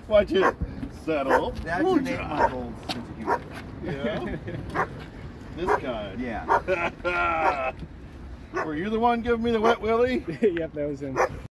Watch it. Settle. That's an 8-month-old sense of humor. Yeah. This kind. Yeah. Were you the one giving me the wet willy? Yep, that was him.